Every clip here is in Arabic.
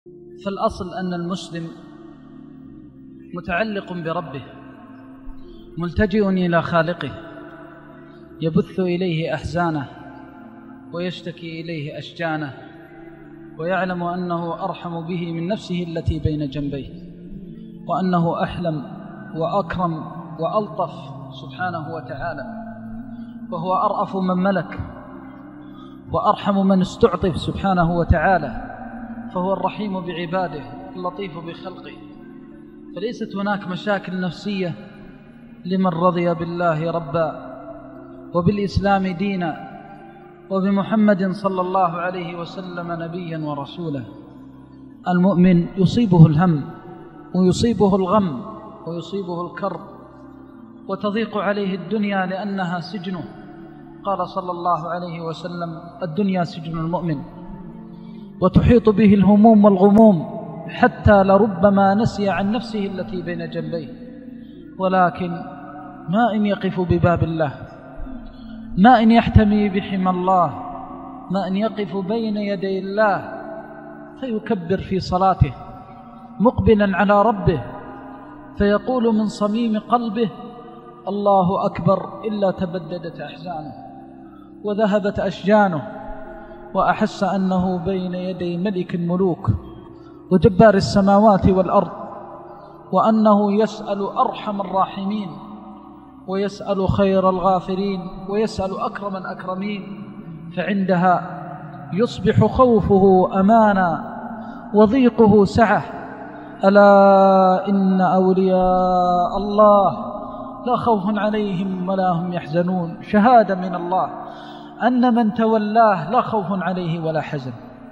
فالأصل أن المسلم متعلق بربه، ملتجئ إلى خالقه، يبث إليه أحزانه ويشتكي إليه أشجانه، ويعلم أنه أرحم به من نفسه التي بين جنبيه، وأنه أحلم وأكرم وألطف سبحانه وتعالى، فهو أرأف من ملك وأرحم من استعطف سبحانه وتعالى، فهو الرحيم بعباده اللطيف بخلقه. فليست هناك مشاكل نفسية لمن رضي بالله ربا وبالإسلام دينا وبمحمد صلى الله عليه وسلم نبيا ورسولا. المؤمن يصيبه الهم ويصيبه الغم ويصيبه الكرب، وتضيق عليه الدنيا لأنها سجنه. قال صلى الله عليه وسلم: الدنيا سجن المؤمن، وتحيط به الهموم والغموم حتى لربما نسي عن نفسه التي بين جنبيه. ولكن ما إن يقف بباب الله، ما إن يحتمي بحمى الله، ما إن يقف بين يدي الله فيكبر في صلاته مقبلا على ربه، فيقول من صميم قلبه: الله أكبر، إلا تبددت أحزانه وذهبت أشجانه، وأحس أنه بين يدي ملك الملوك وجبار السماوات والأرض، وأنه يسأل أرحم الراحمين، ويسأل خير الغافرين، ويسأل أكرم الأكرمين. فعندها يصبح خوفه أمانا وضيقه سعة. ألا إن أولياء الله لا خوف عليهم ولا هم يحزنون. شهادة من الله أن من تولاه لا خوف عليه ولا حزن.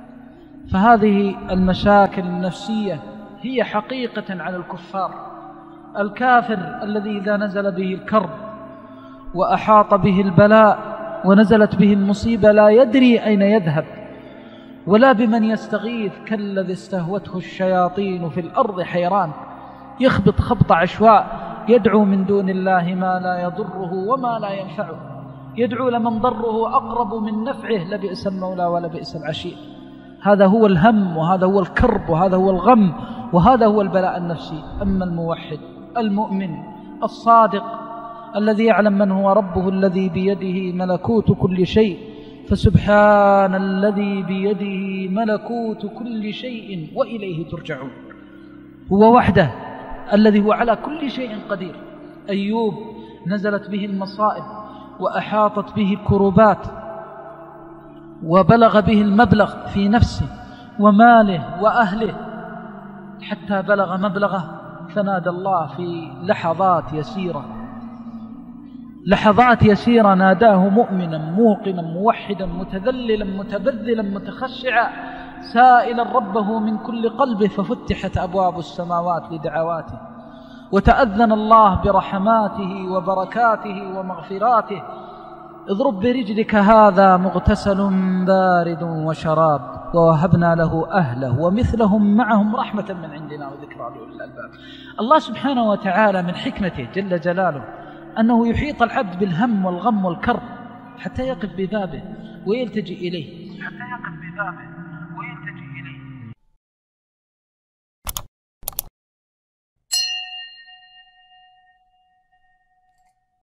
فهذه المشاكل النفسية هي حقيقة على الكفار. الكافر الذي إذا نزل به الكرب وأحاط به البلاء ونزلت به المصيبة لا يدري أين يذهب ولا بمن يستغيث، كالذي استهوته الشياطين في الأرض حيران، يخبط خبط عشواء، يدعو من دون الله ما لا يضره وما لا ينفعه، يدعو لمن ضره أقرب من نفعه، لبئس المولى ولبئس العشير. هذا هو الهم، وهذا هو الكرب، وهذا هو الغم، وهذا هو البلاء النفسي. أما الموحد المؤمن الصادق الذي يعلم من هو ربه الذي بيده ملكوت كل شيء، فسبحان الذي بيده ملكوت كل شيء وإليه ترجعون، هو وحده الذي هو على كل شيء قدير. أيوب نزلت به المصائب وأحاطت به الكروبات وبلغ به المبلغ في نفسه وماله وأهله، حتى بلغ مبلغه فنادى الله في لحظات يسيرة ناداه مؤمنا موقنا موحدا متذللا متبذلا متخشعا سائلا ربه من كل قلبه، ففتحت أبواب السماوات لدعواته، وتأذن الله برحماته وبركاته ومغفراته. اضرب برجلك هذا مغتسل بارد وشراب، ووهبنا له أهله ومثلهم معهم رحمة من عندنا وذكرى لأولي الألباب. الله سبحانه وتعالى من حكمته جل جلاله أنه يحيط العبد بالهم والغم والكرب حتى يقف ببابه ويلتجئ إليه، حتى يقف ببابه